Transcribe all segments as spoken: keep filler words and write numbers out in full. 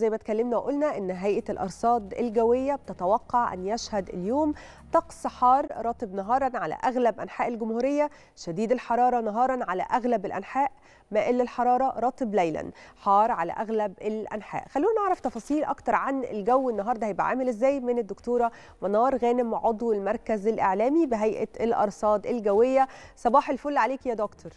زي ما اتكلمنا وقلنا ان هيئة الأرصاد الجوية بتتوقع أن يشهد اليوم طقس حار رطب نهارا على أغلب أنحاء الجمهورية، شديد الحرارة نهارا على أغلب الأنحاء، مائل الحرارة رطب ليلا، حار على أغلب الأنحاء. خلونا نعرف تفاصيل أكتر عن الجو النهاردة هيبقى عامل إزاي من الدكتورة منار غانم عضو المركز الإعلامي بهيئة الأرصاد الجوية. صباح الفل عليك يا دكتور.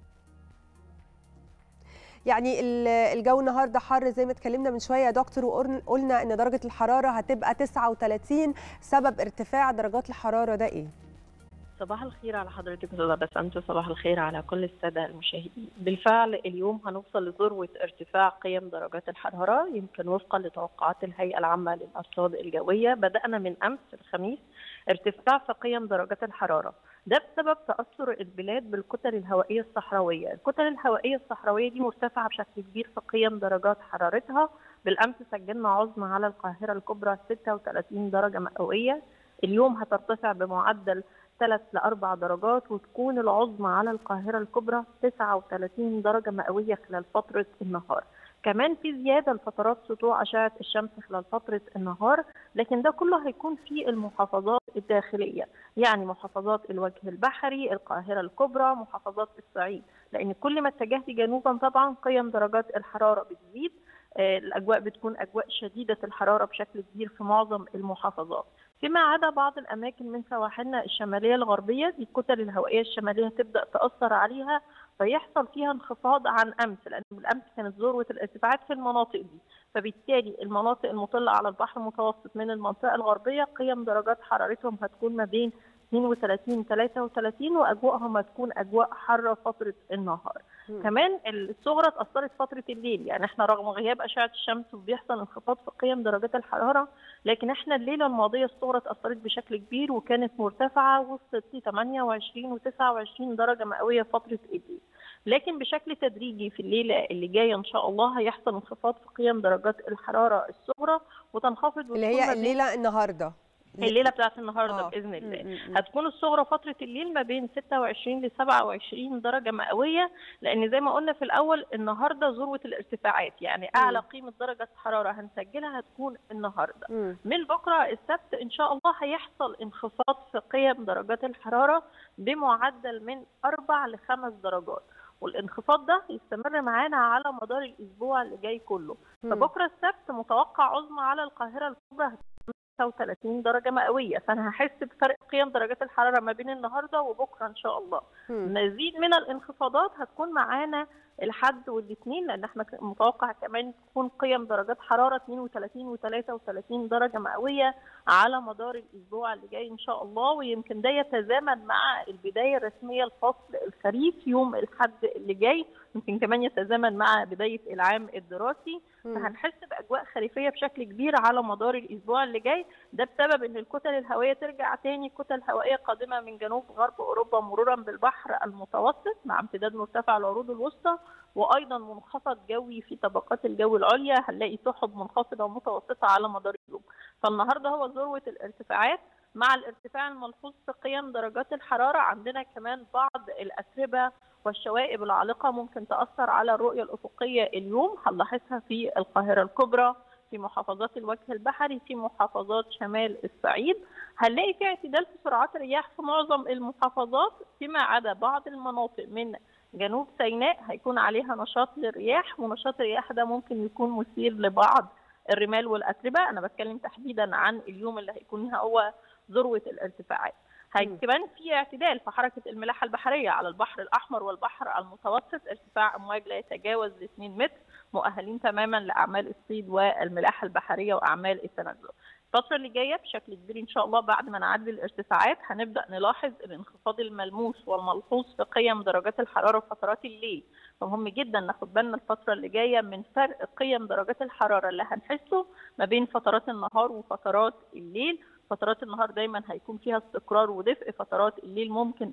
يعني الجو النهارده حر زي ما اتكلمنا من شويه يا دكتور، وقلنا ان درجه الحراره هتبقى تسعة وثلاثين، سبب ارتفاع درجات الحراره ده ايه؟ صباح الخير على حضرتك استاذه بسنت، صباح الخير على كل الساده المشاهدين. بالفعل اليوم هنوصل لذروه ارتفاع قيم درجات الحراره، يمكن وفقا لتوقعات الهيئه العامه للارصاد الجويه. بدانا من امس الخميس ارتفاع في قيم درجات الحراره، ده بسبب تاثر البلاد بالكتل الهوائيه الصحراويه. الكتل الهوائيه الصحراويه دي مرتفعه بشكل كبير في قيم درجات حرارتها. بالامس سجلنا عظمى على القاهره الكبرى ستة وثلاثين درجه مئويه، اليوم هترتفع بمعدل ثلاث لأربع درجات وتكون العظمى على القاهرة الكبرى تسعة وثلاثين درجة مئوية خلال فترة النهار. كمان في زيادة لفترات سطوع أشعة الشمس خلال فترة النهار، لكن ده كله هيكون في المحافظات الداخلية، يعني محافظات الوجه البحري، القاهرة الكبرى، محافظات الصعيد، لأن كل ما اتجهت جنوبا طبعا قيم درجات الحرارة بتزيد. الأجواء بتكون أجواء شديدة الحرارة بشكل كبير في معظم المحافظات، فيما عدا بعض الأماكن من سواحلنا الشمالية الغربية. دي الكتل الهوائية الشمالية تبدأ تأثر عليها فيحصل فيها انخفاض عن أمس، لأن بالأمس كانت ذروة الارتفاعات في المناطق دي، فبالتالي المناطق المطلة على البحر المتوسط من المنطقة الغربية قيم درجات حرارتهم هتكون ما بين اثنين وثلاثين ثلاثة وثلاثين، واجواءهم هتكون اجواء حاره فتره النهار. م. كمان الصغرى اتاثرت فتره الليل، يعني احنا رغم غياب اشعه الشمس وبيحصل انخفاض في قيم درجات الحراره، لكن احنا الليله الماضيه الصغرى اتاثرت بشكل كبير وكانت مرتفعه، وصلت ل ثمانية وعشرين وتسعة وعشرين درجه مئويه فتره الليل. لكن بشكل تدريجي في الليله اللي جايه ان شاء الله هيحصل انخفاض في قيم درجات الحراره الصغرى وتنخفض، اللي هي الليله النهارده الليله بتاعت النهارده آه. باذن الله م -م. هتكون الصغرى فتره الليل ما بين ستة وعشرين ل سبعة وعشرين درجه مئويه، لان زي ما قلنا في الاول النهارده ذروه الارتفاعات، يعني اعلى م. قيمه درجه حراره هنسجلها هتكون النهارده. م. من بكره السبت ان شاء الله هيحصل انخفاض في قيم درجات الحراره بمعدل من أربع لخمس درجات، والانخفاض ده يستمر معانا على مدار الاسبوع اللي جاي كله. م. فبكره السبت متوقع عظمى على القاهره الكبرى ستة وثلاثين درجة مئوية، فأنا هحس بفرق قيم درجات الحرارة ما بين النهاردة وبكرة إن شاء الله. م. مزيد من الانخفاضات هتكون معانا الحد والاثنين، لأن احنا متوقع كمان تكون قيم درجات حرارة اثنين وثلاثين وثلاثة وثلاثين درجة مئوية على مدار الأسبوع اللي جاي إن شاء الله، ويمكن ده يتزامن مع البداية الرسمية لفصل الخريف يوم الأحد اللي جاي، يمكن كمان يتزامن مع بداية العام الدراسي. م. فهنحس بأجواء خريفية بشكل كبير على مدار الأسبوع اللي جاي، ده بسبب ان الكتل الهوائيه ترجع تاني، كتل هوائيه قادمه من جنوب غرب اوروبا مرورا بالبحر المتوسط مع امتداد مرتفع العروض الوسطى، وايضا منخفض جوي في طبقات الجو العليا، هنلاقي سحب منخفضه ومتوسطه على مدار اليوم. فالنهارده هو ذروه الارتفاعات، مع الارتفاع الملحوظ في قيم درجات الحراره عندنا كمان بعض الاتربه والشوائب العالقه ممكن تاثر على الرؤيه الافقيه اليوم، هنلاحظها في القاهره الكبرى، في محافظات الوجه البحري، في محافظات شمال الصعيد. هنلاقي في اعتدال في سرعات الرياح في معظم المحافظات، فيما عدا بعض المناطق من جنوب سيناء هيكون عليها نشاط للرياح، ونشاط الرياح ده ممكن يكون مثير لبعض الرمال والاتربه. انا بتكلم تحديدا عن اليوم اللي هيكون هو ذروه الارتفاعات. كمان في اعتدال في حركه الملاحه البحريه على البحر الاحمر والبحر المتوسط، ارتفاع امواج لا يتجاوز اثنين متر، مؤهلين تماما لاعمال الصيد والملاحه البحريه واعمال التنزل. الفتره اللي جايه بشكل كبير ان شاء الله بعد ما نعدي الارتفاعات هنبدا نلاحظ الانخفاض الملموس والملحوظ في قيم درجات الحراره في فترات الليل، فمهم جدا ناخد بالنا الفتره اللي جايه من فرق قيم درجات الحراره اللي هنحسه ما بين فترات النهار وفترات الليل. فترات النهار دايما هيكون فيها استقرار ودفء، فترات الليل ممكن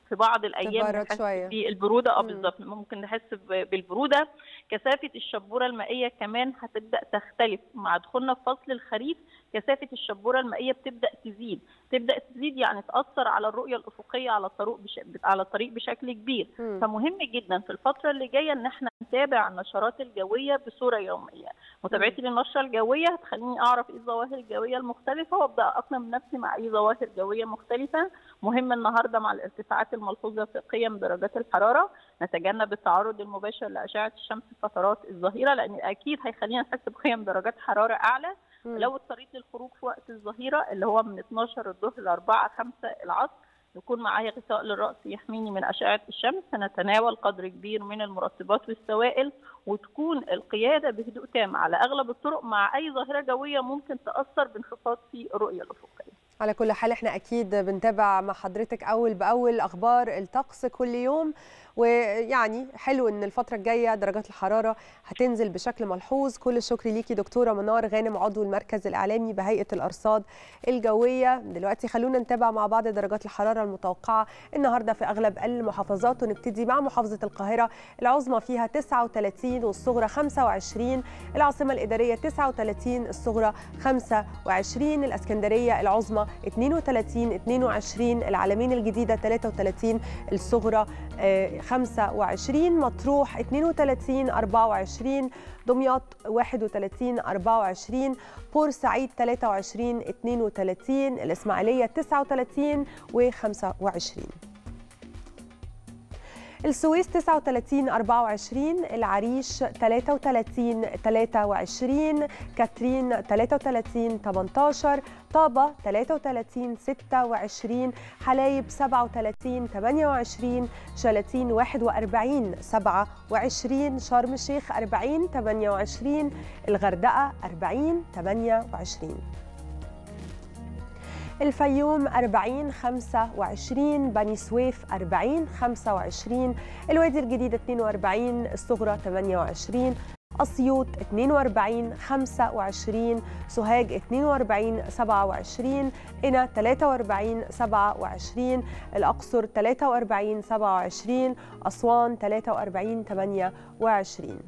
في بعض الايام نحس بالبروده. اه بالظبط، ممكن نحس بالبروده. كثافه الشبوره المائيه كمان هتبدا تختلف مع دخولنا في فصل الخريف. كثافه الشبوره المائيه بتبدا تزيد تبدا تزيد يعني تاثر على الرؤيه الافقيه على الطريق بش... على الطريق بشكل كبير. م. فمهم جدا في الفتره اللي جايه ان احنا نتابع النشرات الجويه بصوره يوميه. متابعتي للنشره الجويه هتخليني اعرف ايه الظواهر الجويه المختلفه وابدا اقنم نفسي مع اي ظواهر جويه مختلفه. مهم النهارده مع الارتفاعات الملحوظه في قيم درجات الحراره نتجنب التعرض المباشر لاشعه الشمس في فترات الظهيره، لان اكيد هيخلينا نحس بقيم درجات حراره اعلى. م. لو اضطريت للخروج في وقت الظهيره اللي هو من اتناشر الظهر ل أربعة خمسة العصر يكون معايا غطاء للراس يحميني من اشعه الشمس. نتناول قدر كبير من المرطبات والسوائل وتكون القياده بهدوء تام على اغلب الطرق مع اي ظاهره جويه ممكن تاثر بانخفاض في الرؤيه الافقيه. على كل حال احنا اكيد بنتابع مع حضرتك اول باول اخبار الطقس كل يوم، ويعني حلو ان الفتره الجايه درجات الحراره هتنزل بشكل ملحوظ. كل الشكر ليكي دكتوره منار غانم عضو المركز الاعلامي بهيئه الارصاد الجويه. دلوقتي خلونا نتابع مع بعض درجات الحراره المتوقعه النهارده في اغلب المحافظات، ونبتدي مع محافظه القاهره العظمى فيها تسعة وثلاثين والصغرى خمسة وعشرين، العاصمه الاداريه تسعة وثلاثين الصغرى خمسة وعشرين، الاسكندريه العظمى اثنين وثلاثين اثنين وعشرين، العلمين الجديده ثلاثة وثلاثين الصغرى خمسة وعشرين، مطروح اثنين وثلاثين أربعة وعشرين، دمياط واحد وثلاثين أربعة وعشرين، بورسعيد ثلاثة وعشرين اثنين وثلاثين، الإسماعيلية تسعة وثلاثين وخمسة وعشرين، السويس تسعة وثلاثين أربعة وعشرين، العريش ثلاثة وثلاثين ثلاثة وعشرين، كاترين ثلاثة وثلاثين ثمانية عشر، طابة ثلاثة وثلاثين ستة وعشرين، حلايب سبعة وثلاثين ثمانية وعشرين، شلاتين واحد وأربعين سبعة وعشرين، شرم الشيخ أربعين ثمانية وعشرين، الغردقة أربعين ثمانية وعشرين، الفيوم أربعين خمسة وعشرين، بني سويف أربعين خمسة وعشرين، الوادي الجديد اثنين وأربعين الصغرى ثمانية وعشرين، أسيوط اثنين وأربعين خمسة وعشرين، سوهاج اثنين وأربعين سبعة وعشرين، قنا ثلاثة وأربعين سبعة وعشرين، الأقصر ثلاثة وأربعين سبعة وعشرين، أسوان ثلاثة وأربعين ثمانية وعشرين.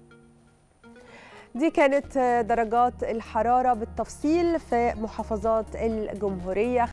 دي كانت درجات الحرارة بالتفصيل في محافظات الجمهورية.